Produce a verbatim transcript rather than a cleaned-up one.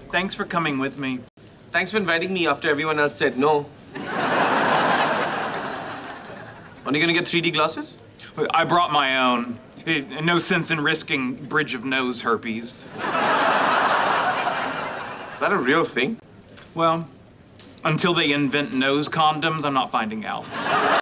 Thanks for coming with me. Thanks for inviting me after everyone else said no. Are you gonna get three D glasses? I brought my own. It, no sense in risking bridge of nose herpes. Is that a real thing? Well, until they invent nose condoms, I'm not finding out.